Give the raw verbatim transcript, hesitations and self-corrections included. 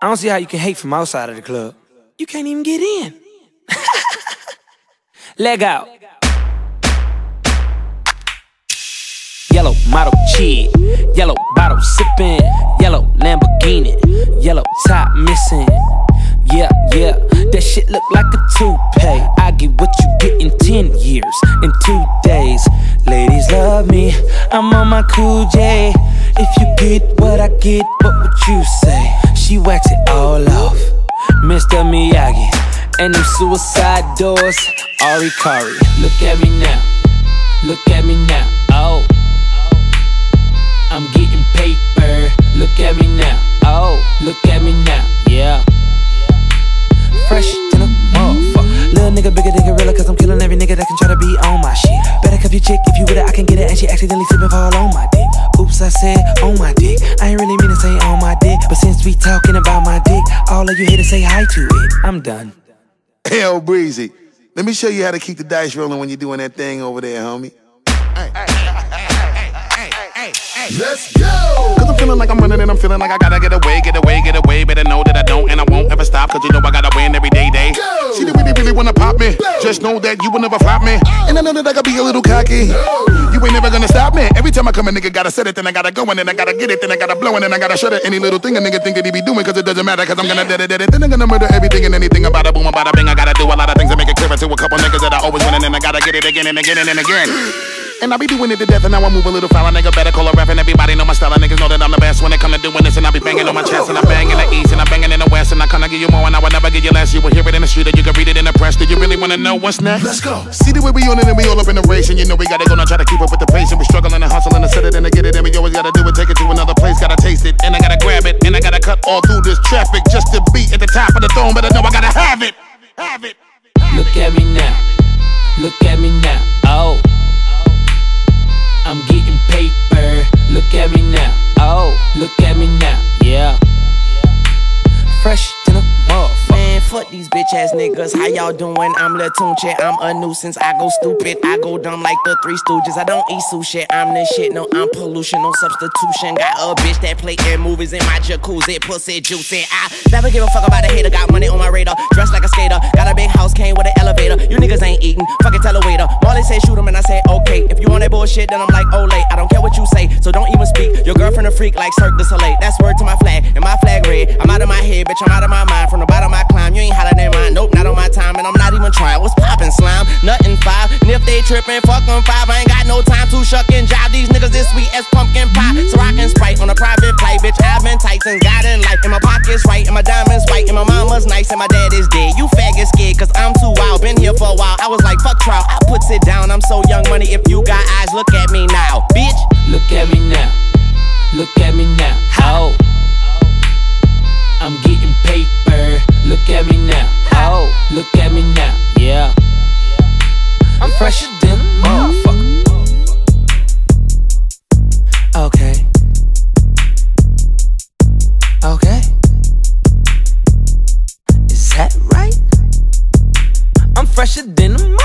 I don't see how you can hate from outside of the club. You can't even get in. Leg out. Yellow model chick, yellow bottle sipping, yellow Lamborghini, yellow top missing. Yeah, yeah, that shit look like a toupee. I get what you get in ten years, in two days. Ladies love me, I'm on my cool J. If you get what I get, what would you say? She wax it all off, Mister Miyagi. And them suicide doors, Kari. Look at me now, look at me now, oh. I'm getting paper, look at me now, oh. Look at me now, yeah. Fresh to the motherfucker. Little nigga bigger than gorilla, cause I'm killing every nigga that can try to be on my shit. Better cuff your chick, if you with it I can get it. And she accidentally slipping fall on my dick. Oops, I said on my dick. I ain't really mean to say on my dick, but since we talking about my dick, all of you here to say hi to it. I'm done. Hell, Breezy, let me show you how to keep the dice rolling when you're doing that thing over there, homie. Hey, hey, hey, hey, hey, hey, let's go! Cause I'm feeling like I'm running and I'm feeling like I gotta get away, get away, get away. Better know that I don't and I won't ever stop, cause you know I gotta win every day, day. Go. She really, really wanna pop me. Go. Just know that you will never flop me. Oh. And I know that I gotta be a little cocky. No. You ain't never gonna stop me. Every time I come a nigga gotta set it, then I gotta go and then I gotta get it, then I gotta blow and then I gotta shut it. Any little thing a nigga think that he be doing, cause it doesn't matter, cause I'm gonna dead it, dead it. Then I'm gonna murder everything and anything about a boom, about a bing. I gotta do a lot of things to make it clearer to a couple niggas that I always win, and then I gotta get it again and again and again. And I be doing it to death, and now I move a little foul. A nigga better call a rap, and everybody know my style. And niggas know that I'm the best when it come to doing this. And I be banging on my chest, and I bang in the east, and I banging in the west. And I kinda give you more, and I will never give you less. You will hear it in the street, or you can read it in the press. Do you really wanna know what's next? Let's go. See the way we on it, and we all up in the race. And you know we gotta go now, try to keep up with the pace. And we struggling and hustling to set it and to get it. And we always gotta do it, take it to another place. Gotta taste it, and I gotta grab it, and I gotta cut all through this traffic just to be at the top of the throne. But I know I gotta have it, have it. Look at me now, look at me now, oh. I'm getting paper, look at me now, oh. Look at me now, yeah. Fresh to the motherfucker. Man, fuck these bitch ass niggas. How y'all doing? I'm Lil Tunche. I'm a nuisance. I go stupid. I go dumb like the Three Stooges. I don't eat sushi. I'm the shit. No, I'm pollution. No substitution. Got a bitch that play in movies in my jacuzzi. Pussy juicy. I never give a fuck about a hater. Got money on my radar. Dressed like a skater. Got a big house. Came with an elevator. You niggas ain't eating. Fucking tell a waiter. Marley say shoot him and I say okay. If you want that bullshit, then I'm like, oh late. I don't care what you say, so don't even speak. Your girlfriend a freak like Cirque du Soleil. That's word to my flag. And my flag red. I'm out of my head, bitch. I'm out of my mind. From the bottom I climb. You ain't hotter than mine. Nope, not on my time. And I'm not even trying. What's poppin', slime? Nothing five. And if they trippin', fuck them five. I ain't got no time to shuck and jive. These niggas this sweet as pumpkin pie. So I can Sprite on a private flight. Bitch, I've been tight since God in life. And my pocket's right. And my diamonds white. And my mama's nice. And my dad is dead. You faggot scared cause I'm too wild. Been here for a while. I was like, fuck trial. I puts it down. I'm so young money. If you got eyes, look at me now. Bitch. Look at me now. Look at me now. How? I'm getting paper. Look at me now. Oh, look at me now. Yeah. I'm fresher than a motherfucker. Okay. Okay. Is that right? I'm fresher than a motherfucker.